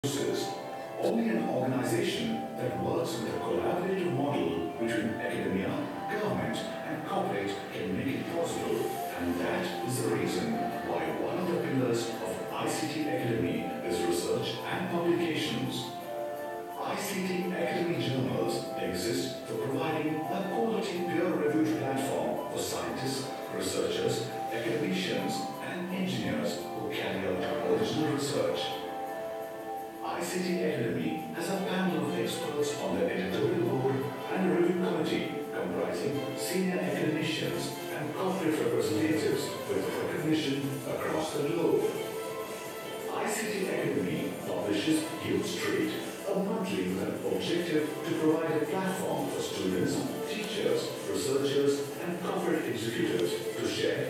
Only an organization that works with a collaborative model between academia, government, and corporate can make it possible. And that is the reason why one of the pillars of ICT Academy is research and publications. ICT Academy journals exist for providing a quality peer-reviewed platform for scientists, researchers, academicians, and engineers who carry out original research. ICT Academy has a panel of experts on the editorial board and a review committee comprising senior academicians and corporate representatives with recognition across the globe. ICT Academy publishes Youth Street, a monthly with an objective to provide a platform for students, teachers, researchers, and corporate executives to share